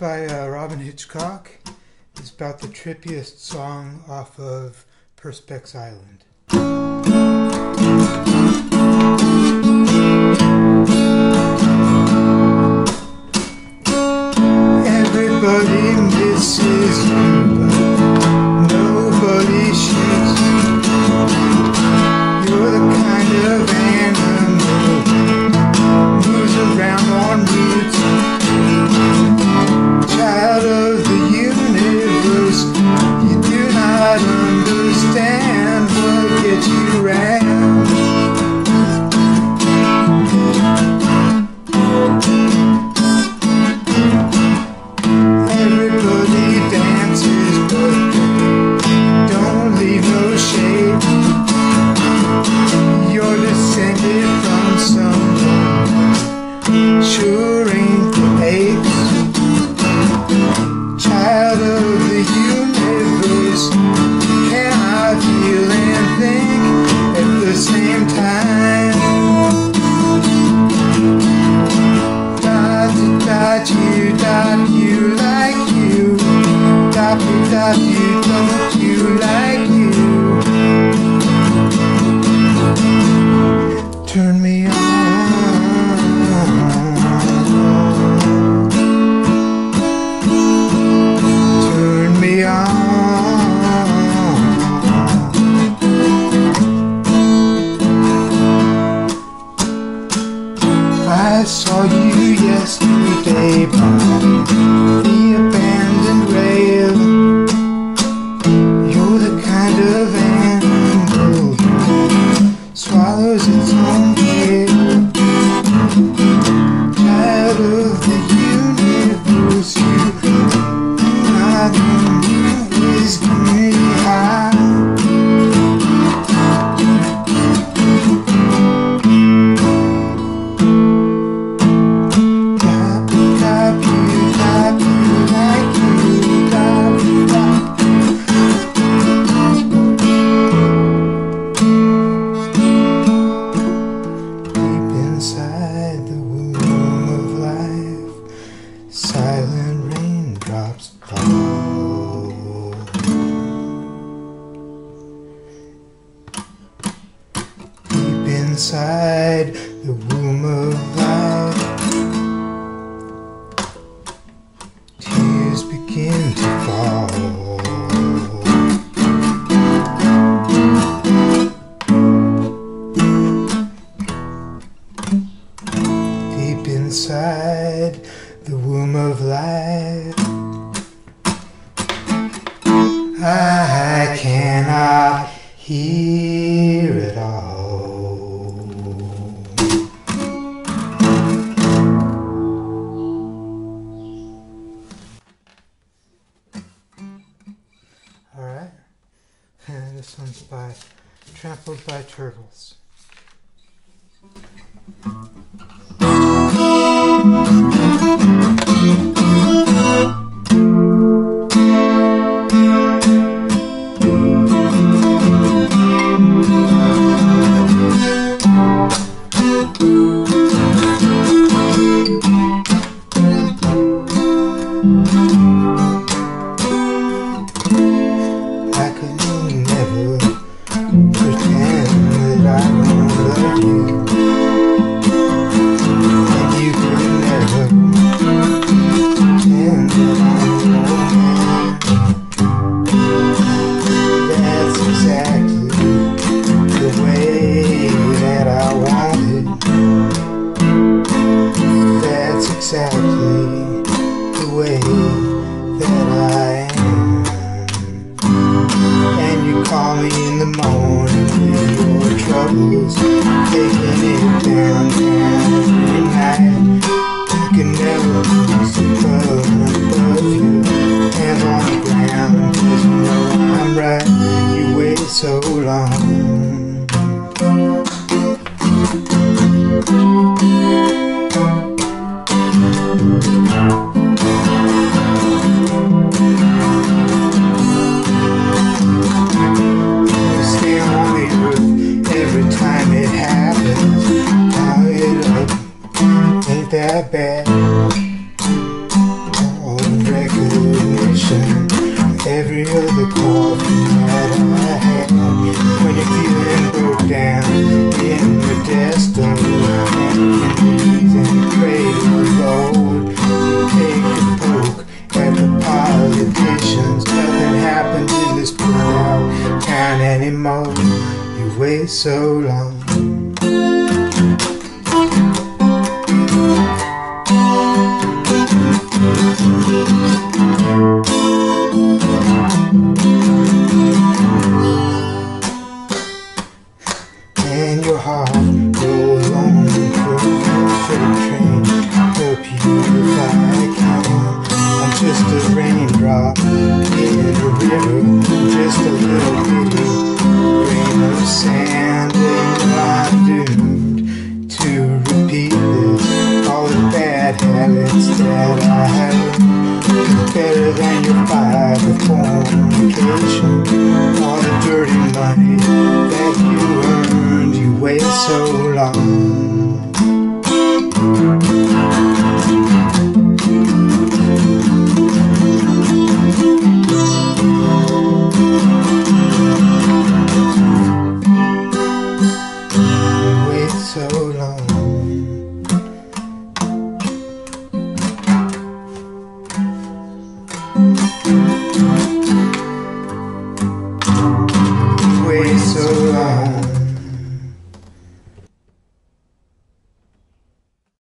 by Robin Hitchcock. It's about the trippiest song off of Perspex Island. Everybody misses you, but nobody shoots you. You're the kind of animal moves around on roots. Child of the universe, you do not understand what gets you round. Everybody dances, but they don't leave no shade. You're descended from someone sure ain't the apes. Child of the universe, cannot feel and think at the same time. Dot you like you. Dot you don't you like you. Turn me on. Turn me on. I saw you yesterday by the abandoned rail. You're the kind of animal who swallows its own tail. Child of the universe, you do not always get me high. Silent raindrops fall. Deep inside the womb of life, tears begin to fall. Deep inside the womb of life, I cannot hear it all. Alright, and this one's by Trampled by Turtles. I could never pretend that I don't love you, and you could never pretend that I'm your man. That's exactly the way that I want it. That's exactly the way that I am. And you call me in the morning with your troubles, taking it down every night. I can never lose above you, hands on the ground, 'cause you know I'm right. You waited so long. Stay on the earth every time wait so long. And your heart rolls on through the freight train. Help you if I can. I'm just a raindrop in a river, just a little bitty grain of sand. And I'm doomed to repeat this. All the bad habits that I have, better than your fight of fornication. All the dirty money that you earned, you wait so long.